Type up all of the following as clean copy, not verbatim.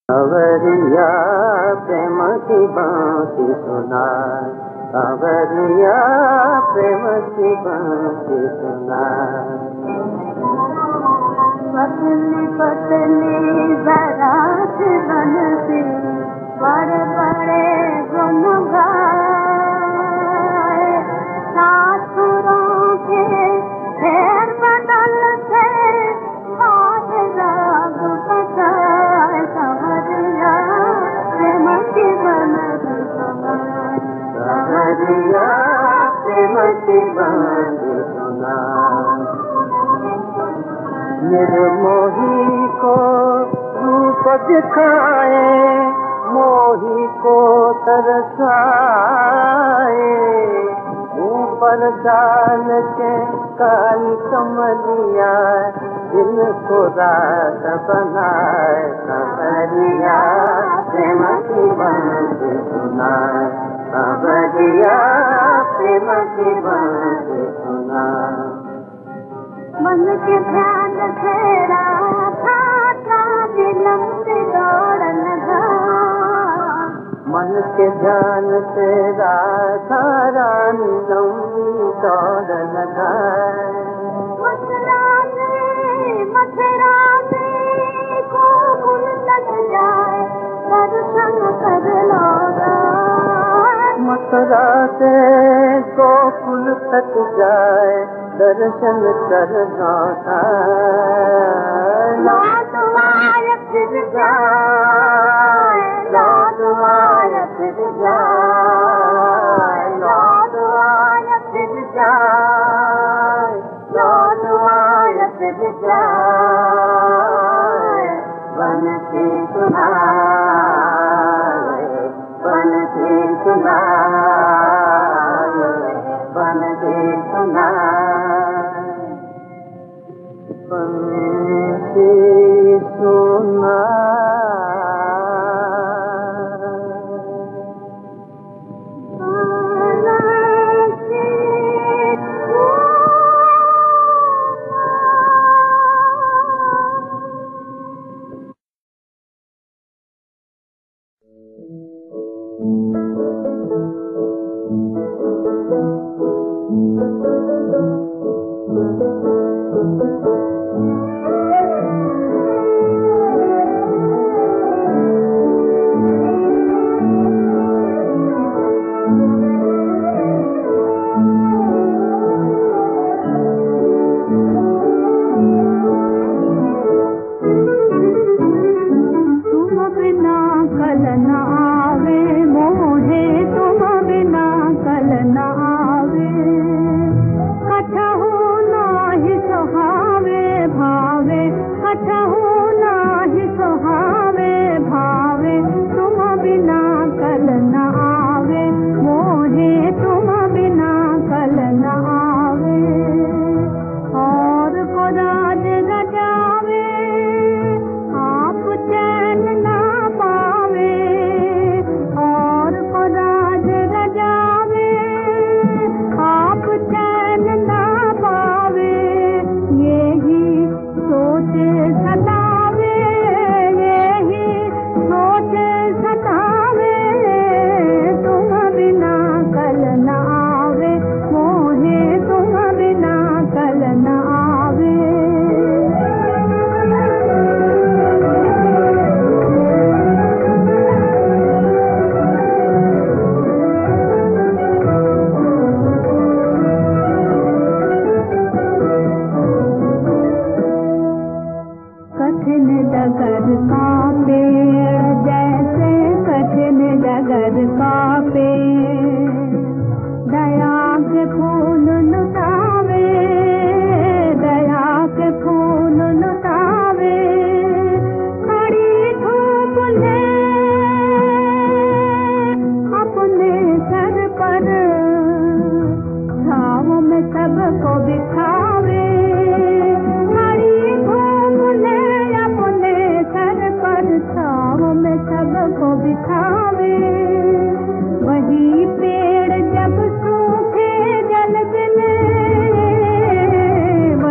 कांवरिया प्रेम की बांसुरी सुनाए, कांवरिया प्रेम की बांसुरी सुनाए। पतली पतली जरा सी बंसी बड़े बड़े गुन गाए, सासुरों के फेर बदल से आज राग बजाए, कांवरिया प्रेम की बांसुरी सुनाए, कांवरिया प्रेम की बांसुरी सुनाए। निर्मोही को रूप दिखाए, मोही को तरसाए, ऊपर डाल के काली कमलिया दिल को रात बनाए, कांवरिया प्रेम की बांसुरी सुनाए, कांवरिया प्रेम की बांसुरी सुनाए। मन के ध्यान तेरा था दिलम से दौड़न लगा, मन के ध्यान तेरा सारा लंबी दौड़ लगा। मथुरा में गोकुल लग जाए, दर्शन कर लोगा, मथुरा से गोकुल तक जाए, दर्शन कर लौटा। लौटवाए फिर जाए, लौटवाए फिर जाए, लौटवाए फिर जाए, लौटवाए फिर जाए। बंसी सुनाए, बंसी सुनाए, बंसी सुनाए, बंसी सुनाए।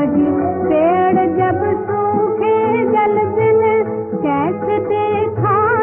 कैसे देखा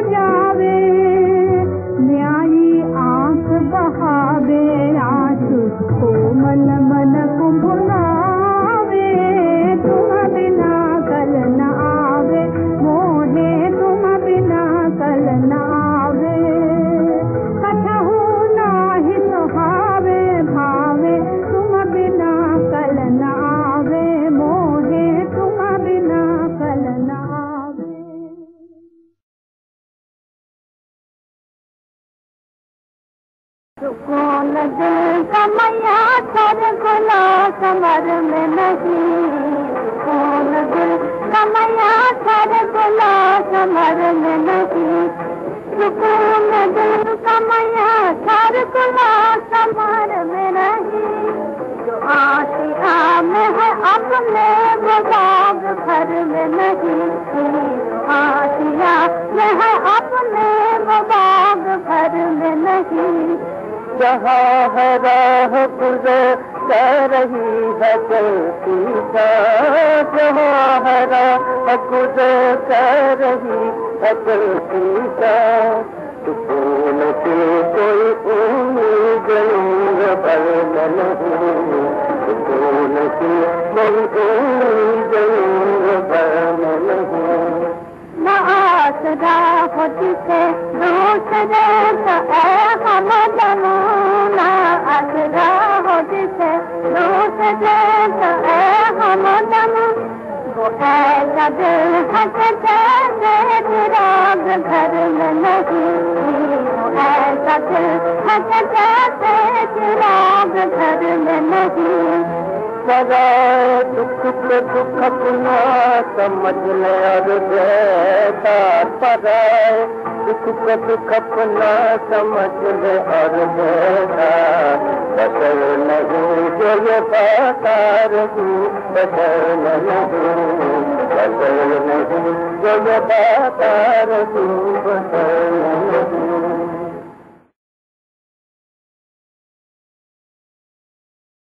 सुकून दिल का मैया सर गुला कमर में नहीं, सुकून दिल का मैया सर गुला कमर में नहीं, सुकून दिल का मैया सर गुला कमर में नहीं। जो आशिया में है अपने बाग घर में नहीं, आशिया में है अपने बाग घर में नहीं। जहाँ है राह गुजर कर रही है चलती का, जहाँ है राह गुजर कर रही है चलती का, सुकून की कोई उम्मीद पर नहीं, सुकून की कोई उम्मीद पर नहीं। न आसरा हो जिसे दूसरे का हमदम, न आसरा हो जिसे दूसरे का हमदम, वो ऐसा दिल है जैसे चिराग घर में नहीं, वो ऐसा दिल है जैसे चिराग घर में नहीं। सराय दुख पे दुख अपना समझ ले और देता, सराय दुख पे दुख अपना समझ ले और देता, बशर नहीं जो ये बता रही, बशर नहीं, बशर नहीं जो ये बता रही, बशर नहीं।